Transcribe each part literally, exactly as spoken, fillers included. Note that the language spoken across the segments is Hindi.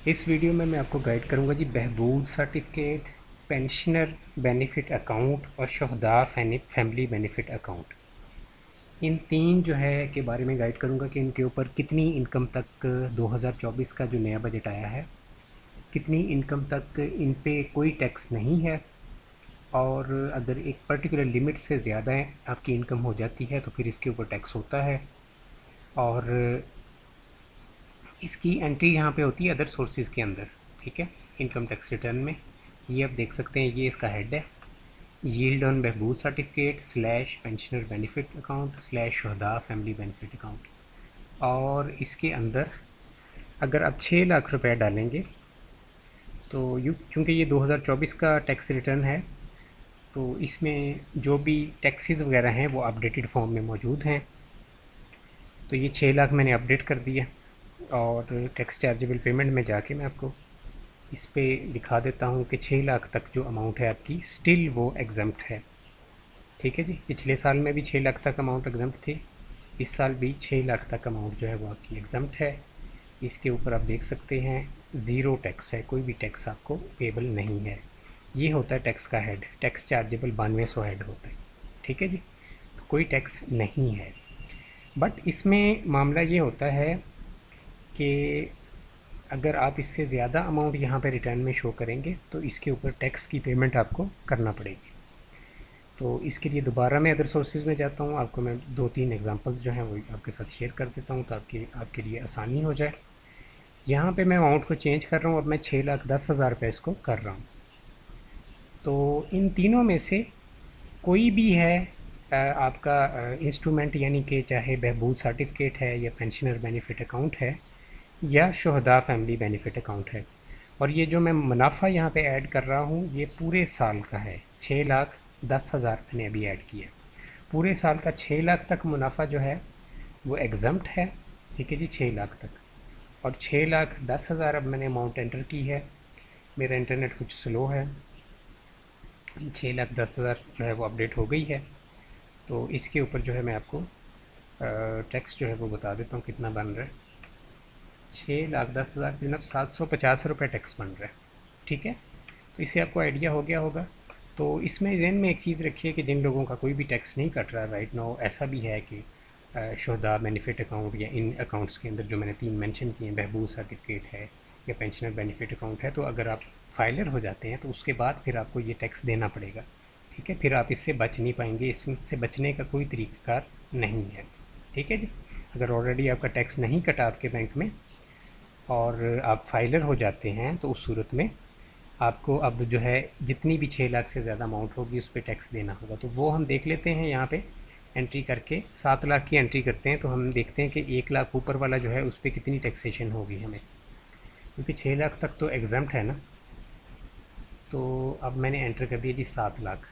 इस वीडियो में मैं आपको गाइड करूंगा जी Behbood certificate, pensioner benefit account और शहदा फैमिली बेनिफिट अकाउंट। इन तीन जो है के बारे में गाइड करूंगा कि इनके ऊपर कितनी इनकम तक दो हज़ार चौबीस का जो नया बजट आया है, कितनी इनकम तक इन पे कोई टैक्स नहीं है, और अगर एक पर्टिकुलर लिमिट से ज़्यादा आपकी इनकम हो जाती है तो फिर इसके ऊपर टैक्स होता है। और इसकी एंट्री यहाँ पे होती है अदर सोर्सेज के अंदर, ठीक है, इनकम टैक्स रिटर्न में। ये आप देख सकते हैं, ये इसका हेड है, yield on Behbood certificate slash pensioner benefit account slash Shuhada family benefit account. और इसके अंदर अगर आप छः लाख रुपए डालेंगे तो यू क्योंकि ये दो हज़ार चौबीस का टैक्स रिटर्न है, तो इसमें जो भी टैक्सेस वगैरह हैं वो अपडेटेड फॉर्म में मौजूद हैं। तो ये छः लाख मैंने अपडेट कर दिया, और टैक्स चार्जेबल पेमेंट में जाके मैं आपको इस पे दिखा देता हूँ कि छः लाख तक जो अमाउंट है आपकी स्टिल वो एग्जम्प्ट है। ठीक है जी, पिछले साल में भी छः लाख तक अमाउंट एग्जम्प्ट थी, इस साल भी छः लाख तक अमाउंट जो है वो आपकी एग्जम्प्ट है। इसके ऊपर आप देख सकते हैं ज़ीरो टैक्स है, कोई भी टैक्स आपको पेबल नहीं है। ये होता है टैक्स का हेड, टैक्स चार्जेबल बानवे सौ हेड होता है। ठीक है जी, तो कोई टैक्स नहीं है। बट इसमें मामला ये होता है कि अगर आप इससे ज़्यादा अमाउंट यहाँ पे रिटर्न में शो करेंगे तो इसके ऊपर टैक्स की पेमेंट आपको करना पड़ेगी। तो इसके लिए दोबारा मैं अदर सोर्सेज में जाता हूँ, आपको मैं दो तीन एग्जांपल्स जो हैं वो आपके साथ शेयर कर देता हूँ ताकि आपके लिए आसानी हो जाए। यहाँ पे मैं अमाउंट को चेंज कर रहा हूँ, अब मैं छः लाख दस हज़ार रुपये इसको कर रहा हूँ। तो इन तीनों में से कोई भी है आपका इंस्ट्रूमेंट, यानी कि चाहे बहबूद सर्टिफिकेट है या पेंशनर बेनिफिट अकाउंट है या शहदा फैमिली बेनिफिट अकाउंट है। और ये जो मैं मुनाफा यहाँ पे ऐड कर रहा हूँ ये पूरे साल का है, छः लाख दस हज़ार मैंने अभी ऐड किया। पूरे साल का छः लाख तक मुनाफा जो है वो एग्जम्प्ट है। ठीक है जी, छः लाख तक। और छः लाख दस हज़ार अब मैंने अमाउंट एंटर की है, मेरा इंटरनेट कुछ स्लो है। छः लाख दस हज़ार जो है वो अपडेट हो गई है। तो इसके ऊपर जो है मैं आपको टैक्स जो है वो बता देता हूँ कितना बन रहा है। छः लाख दस हज़ार के जनाब सात सौ पचास रुपये टैक्स बन रहा है। ठीक है, तो इससे आपको आइडिया हो गया होगा। तो इसमें जहन में एक चीज़ रखिए कि जिन लोगों का कोई भी टैक्स नहीं कट रहा राइट नाउ, ऐसा भी है कि शहदा बेनिफिट अकाउंट या इन अकाउंट्स के अंदर जो मैंने तीन मेंशन किए हैं, बहबूद सर्टिफिकेट है या पेंशनर बेनिफिट अकाउंट है, तो अगर आप फाइलर हो जाते हैं तो उसके बाद फिर आपको ये टैक्स देना पड़ेगा। ठीक है, फिर आप इससे बच नहीं पाएंगे, इससे बचने का कोई तरीक़ाकार नहीं है। ठीक है जी, अगर ऑलरेडी आपका टैक्स नहीं कटा आपके बैंक में और आप फाइलर हो जाते हैं तो उस सूरत में आपको अब जो है जितनी भी छः लाख से ज़्यादा अमाउंट होगी उस पर टैक्स देना होगा। तो वो हम देख लेते हैं, यहाँ पे एंट्री करके सात लाख की एंट्री करते हैं तो हम देखते हैं कि एक लाख ऊपर वाला जो है उस पर कितनी टैक्सेशन होगी हमें, क्योंकि छः लाख तक तो एग्जम्प्ट है ना। तो अब मैंने एंटर कर दिया जी सात लाख।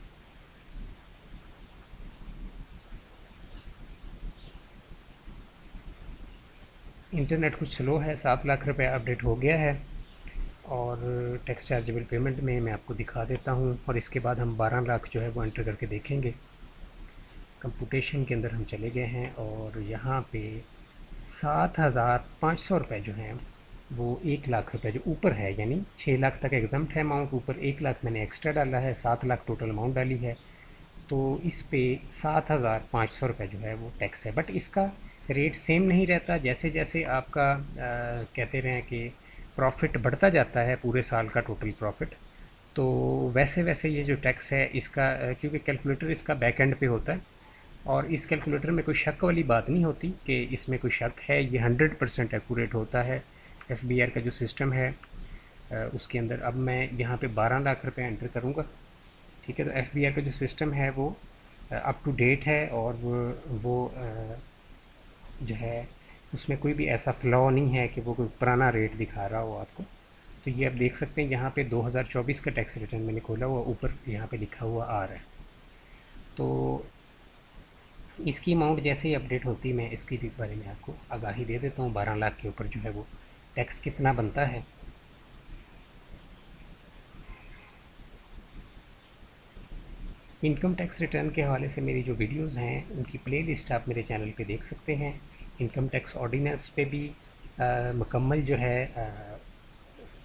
इंटरनेट कुछ स्लो है, सात लाख रुपए अपडेट हो गया है और टैक्स चार्जेबल पेमेंट में मैं आपको दिखा देता हूँ। और इसके बाद हम बारह लाख जो है वो एंटर करके देखेंगे। कंप्यूटेशन के अंदर हम चले गए हैं और यहाँ पे सात हज़ार पाँच सौ रुपये जो हैं वो एक लाख रुपए जो ऊपर है, यानी छः लाख तक एग्जम्प्ट है अमाउंट, ऊपर एक लाख मैंने एक्स्ट्रा डाला है, सात लाख टोटल अमाउंट डाली है। तो इस पे सात हज़ार पाँच सौ रुपये जो है वो टैक्स है। बट इसका रेट सेम नहीं रहता, जैसे जैसे आपका आ, कहते रहें कि प्रॉफिट बढ़ता जाता है, पूरे साल का टोटल प्रॉफिट, तो वैसे वैसे ये जो टैक्स है इसका, क्योंकि कैलकुलेटर इसका बैक एंड पे होता है और इस कैलकुलेटर में कोई शक वाली बात नहीं होती कि इसमें कोई शक है, ये हंड्रेड परसेंट एक्यूरेट होता है। एफ बी आर का जो सिस्टम है उसके अंदर अब मैं यहाँ पे बारह लाख रुपए एंटर करूँगा। ठीक है, तो एफ बी आर का जो सिस्टम है वो अप टू डेट है और वो, वो जो है उसमें कोई भी ऐसा फ्लॉ नहीं है कि वो कोई पुराना रेट दिखा रहा हो आपको। तो ये आप देख सकते हैं यहाँ पे दो हज़ार चौबीस का टैक्स रिटर्न मैंने खोला हुआ, ऊपर यहाँ पे लिखा हुआ आ रहा है। तो इसकी अमाउंट जैसे ही अपडेट होती है मैं इसकी भी बारे में आपको आगाही दे देता हूँ, बारह लाख के ऊपर जो है वो टैक्स कितना बनता है। इनकम टैक्स रिटर्न के हवाले से मेरी जो वीडियोस हैं उनकी प्लेलिस्ट आप मेरे चैनल पे देख सकते हैं। इनकम टैक्स ऑर्डिनेंस पे भी आ, मुकम्मल जो है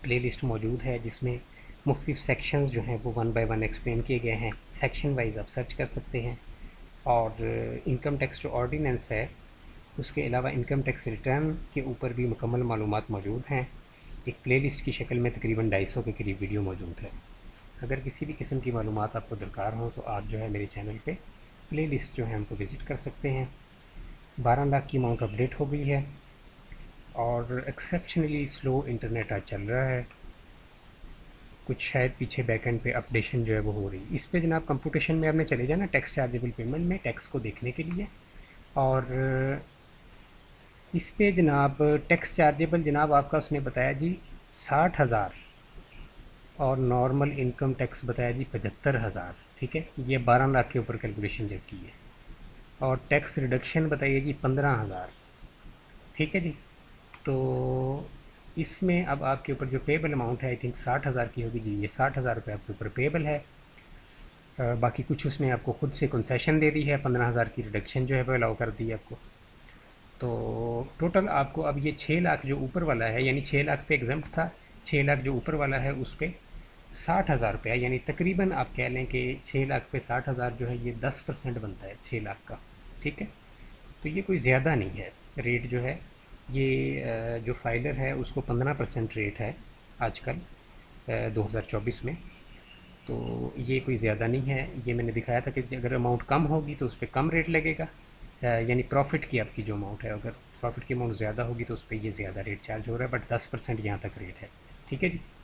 प्ले लिस्ट मौजूद है जिसमें मुख्तलिफ सेक्शंस जो हैं वो वन बाय वन एक्सप्लेन किए गए हैं। सेक्शन वाइज आप सर्च कर सकते हैं। और इनकम टैक्स जो ऑर्डिनेंस है उसके अलावा इनकम टैक्स रिटर्न के ऊपर भी मुकम्मल मालूमात मौजूद हैं। एक प्ले लिस्ट की शक्ल में तकरीबन ढाई सौ के करीब वीडियो मौजूद है। अगर किसी भी किस्म की मालूमात आपको दरकार हो तो आप जो है मेरे चैनल पे प्ले लिस्ट जो है हमको विज़िट कर सकते हैं। बारह लाख की अमाउंट अपडेट हो गई है और एक्सेप्शनली स्लो इंटरनेट आज चल रहा है। कुछ शायद पीछे बैकएंड पे अपडेशन जो है वो हो रही। इस पे जनाब कंप्यूटेशन में आपने चले जाना टैक्स चार्जेबल पेमेंट में टैक्स को देखने के लिए। और इस पे जनाब टैक्स चार्जेबल जनाब आपका उसने बताया जी साठ हज़ार और नॉर्मल इनकम टैक्स बताया जी पचहत्तर हज़ार। ठीक है, ये बारह लाख के ऊपर कैलकुलेशन जब की है। और टैक्स रिडक्शन बताइए जी पंद्रह हज़ार। ठीक है जी, तो इसमें अब आपके ऊपर जो पेबल अमाउंट है आई थिंक साठ हज़ार की होगी जी। ये साठ हज़ार रुपये आपके ऊपर पेबल है। आ, बाकी कुछ उसने आपको खुद से कंसेशन दे दी है, पंद्रह हज़ार की रिडक्शन जो है वो अलाउ कर दी है आपको। तो टोटल आपको अब ये छः लाख जो ऊपर वाला है यानी छः लाख पे एग्जम्प्ट था, छः लाख जो ऊपर वाला है उस पर साठ हज़ार रुपया यानी तकरीबन आप कह लें कि छः लाख पे साठ हज़ार जो है ये दस परसेंट बनता है छः लाख का। ठीक है, तो ये कोई ज़्यादा नहीं है रेट जो है। ये जो फाइलर है उसको पंद्रह परसेंट रेट है आजकल दो हज़ार चौबीस में। तो ये कोई ज़्यादा नहीं है। ये मैंने दिखाया था कि अगर अमाउंट कम होगी तो उस पर कम रेट लगेगा, यानी प्रॉफिट की आपकी जो अमाउंट है अगर प्रॉफिट की अमाउंट ज़्यादा होगी तो उस पर ये ज़्यादा रेट चार्ज हो रहा है। बट दस परसेंट यहाँ तक रेट है। ठीक है जी।